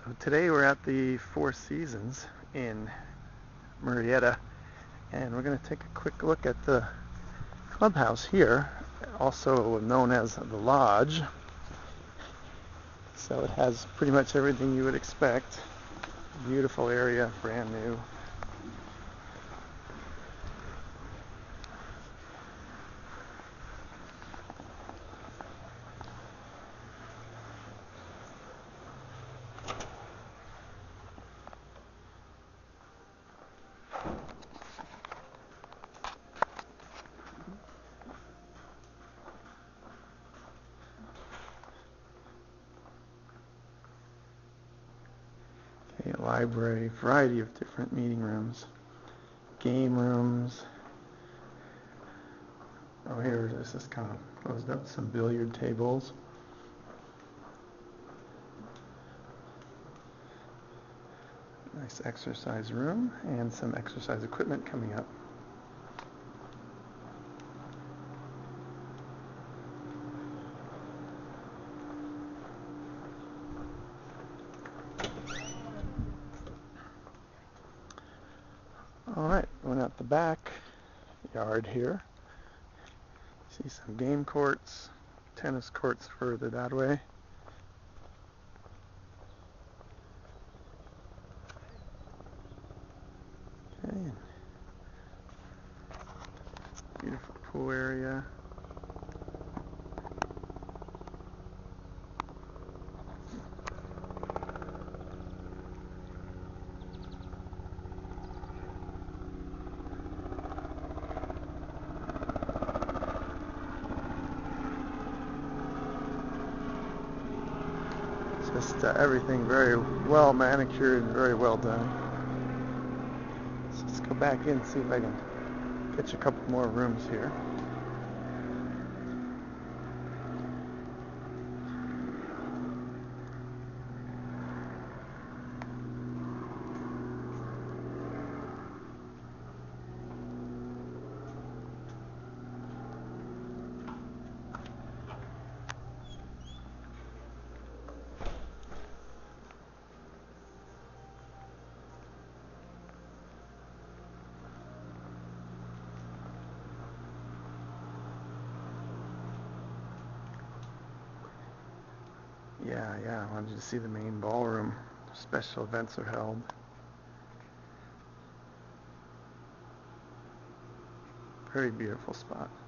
So today we're at the Four Seasons in Murrieta, and we're going to take a quick look at the clubhouse here, also known as the Lodge. So it has pretty much everything you would expect. Beautiful area, brand new. A library, variety of different meeting rooms, game rooms. Oh, here this is kind of closed up. Some billiard tables. Nice exercise room and some exercise equipment coming up. Alright, going out the back yard here. See some game courts, tennis courts further that way. Okay. Beautiful pool area. Just everything very well manicured and very well done. So let's go back in and see if I can catch a couple more rooms here. Yeah, I wanted you to see the main ballroom. Special events are held. Very beautiful spot.